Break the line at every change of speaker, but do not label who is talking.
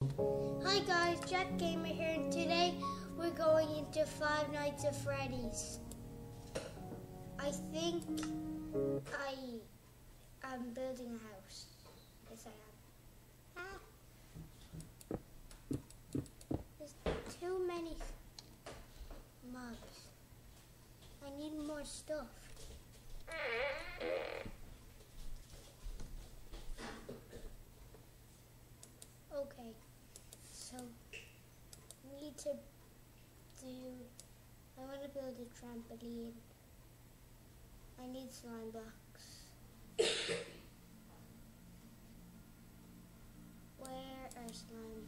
Hi guys, Jack Gamer here, and today we're going into Five Nights at Freddy's. I think I am building a house. Yes, I am. There's too many mobs. I need more stuff. Okay, so I need to I want to build a trampoline. I need slime blocks. Where are slime